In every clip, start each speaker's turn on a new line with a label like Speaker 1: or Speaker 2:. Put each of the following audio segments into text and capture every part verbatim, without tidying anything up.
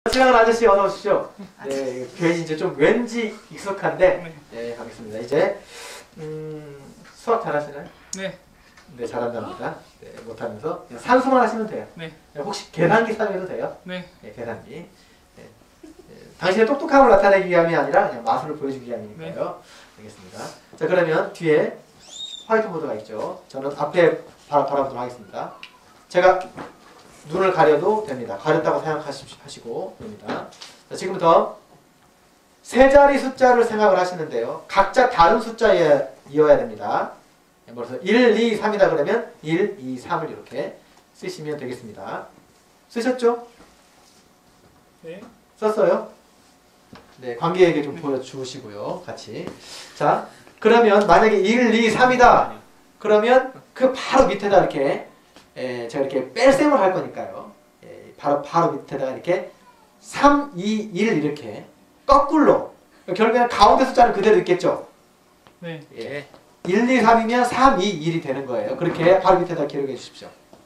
Speaker 1: 신랑은 아저씨 어서 오십시오. 네, 괜히 이제 좀 왠지 익숙한데, 네, 가겠습니다. 이제 음, 수학 잘하시나요?
Speaker 2: 네.
Speaker 1: 네, 잘한답니다. 네, 못하면서 그냥 산수만 하시면 돼요.
Speaker 2: 네.
Speaker 1: 혹시 계산기 사용해도 돼요?
Speaker 2: 네.
Speaker 1: 네, 계산기. 네. 네, 당신의 똑똑함을 나타내기 위함이 아니라 그냥 마술을 보여주기 위함이니까요. 네. 알겠습니다. 자, 그러면 뒤에 화이트보드가 있죠. 저는 앞에 바라, 바라보도록 하겠습니다. 제가 눈을 가려도 됩니다. 가렸다고 생각하시고 됩니다. 자, 지금부터 세 자리 숫자를 생각을 하시는데요. 각자 다른 숫자에 이어야 됩니다. 그래서 일, 이, 삼이다 그러면 일, 이, 삼을 이렇게 쓰시면 되겠습니다. 쓰셨죠?
Speaker 2: 네.
Speaker 1: 썼어요? 네, 관계에게 좀 보여주시고요. 같이. 자, 그러면 만약에 일, 이, 삼이다. 그러면 그 바로 밑에다 이렇게 에, 제가 이렇게 뺄셈을 할 거니까요. 에, 바로 바로 밑에다가 이렇게 삼, 이, 일 이렇게 거꾸로. 결국에는 가운데 숫자는 그대로 있겠죠?
Speaker 2: 네.
Speaker 1: 예. 일, 이, 삼이면 삼, 이, 일이 되는 거예요. 그렇게 바로 밑에다 기록해 주십시오.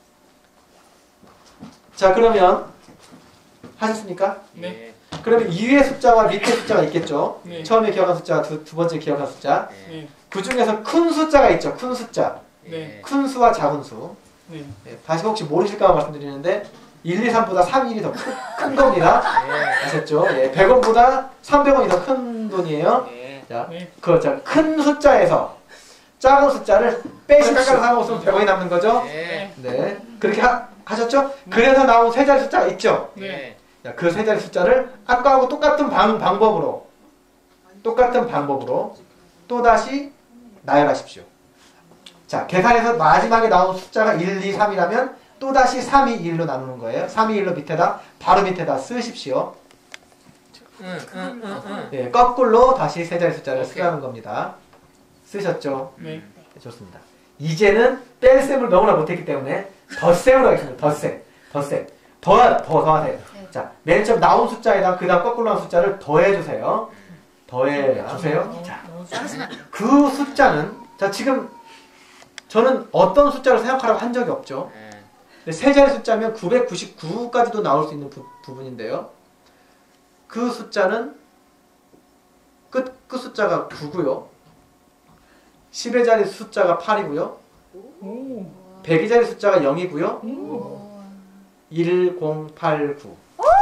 Speaker 1: 자, 그러면 하셨습니까?
Speaker 2: 네.
Speaker 1: 그러면 위에 숫자와 밑에 숫자가 있겠죠?
Speaker 2: 네.
Speaker 1: 처음에 기억한 숫자, 두, 두 번째 기억한 숫자.
Speaker 2: 네.
Speaker 1: 그 중에서 큰 숫자가 있죠. 큰 숫자.
Speaker 2: 네.
Speaker 1: 큰 수와 작은 수.
Speaker 2: 네.
Speaker 1: 네, 다시 혹시 모르실까 말씀드리는데 일, 이, 삼보다 삼, 일이 더 큰 겁니다. 아셨죠? 예, 백 원보다 삼백 원이 더 큰 돈이에요. 자,
Speaker 2: 네.
Speaker 1: 그, 자, 큰 숫자에서 작은 숫자를 빼시면 상관없으면 백 원이 남는 거죠?
Speaker 2: 네.
Speaker 1: 네. 그렇게 하, 하셨죠? 그래서 나온 세 자리 숫자가 있죠?
Speaker 2: 네.
Speaker 1: 자, 그 세 자리 숫자를 아까하고 똑같은 방, 방법으로 똑같은 방법으로 또다시 나열하십시오. 자, 계산해서 마지막에 나온 숫자가 일, 이, 삼이라면 또다시 삼, 이, 일로 나누는 거예요. 삼, 이, 일로 밑에다 바로 밑에다 쓰십시오.
Speaker 2: 응, 응, 응, 응.
Speaker 1: 네, 거꾸로 다시 세 자리 숫자를
Speaker 2: 오케이.
Speaker 1: 쓰라는 겁니다. 쓰셨죠?
Speaker 2: 네.
Speaker 1: 네, 좋습니다. 이제는 뺄셈을 너무나 못했기 때문에 덧셈을 하겠습니다. 덧셈. 덧셈. 더, 더, 더 하세요. 자, 맨 처음 나온 숫자에다 그 다음 거꾸로 나온 숫자를 더해주세요. 더해주세요. 자, 그 숫자는, 자, 지금 저는 어떤 숫자를 생각하라고 한 적이 없죠. 근데 세 자리 숫자면 구백구십구까지도 나올 수 있는 부, 부분인데요. 그 숫자는 끝, 끝 숫자가 구고요. 십의 자리 숫자가 팔이고요.
Speaker 2: 오.
Speaker 1: 백의 자리 숫자가 영이고요.
Speaker 2: 오.
Speaker 1: 천팔십구.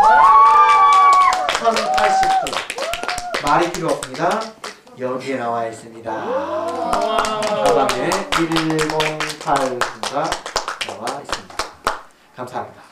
Speaker 1: 천팔십구. 말이 필요 없습니다. 여기에 나와 있습니다. 가방에 천팔십구가 나와 있습니다. 감사합니다.